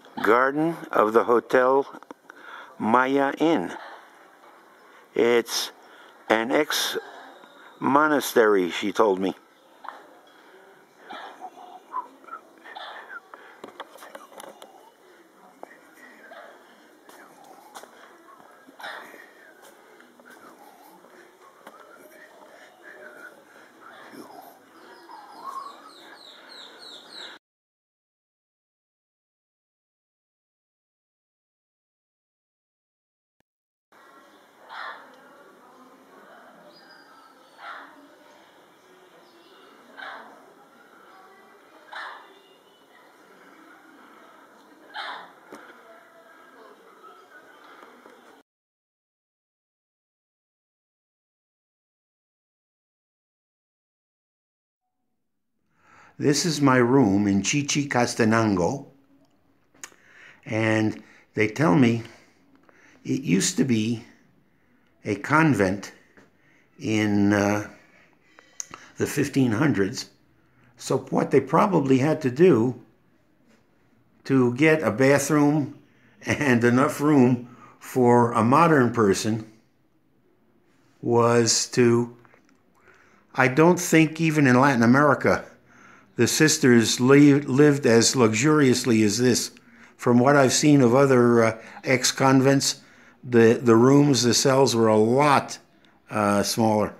garden of the Hotel Mayan. It's an ex-monastery, she told me. This is my room in Chichicastenango, and they tell me it used to be a convent in the 1500s. So what they probably had to do to get a bathroom and enough room for a modern person was to, I don't think even in Latin America the sisters lived as luxuriously as this. From what I've seen of other ex-convents, the rooms, the cells were a lot smaller.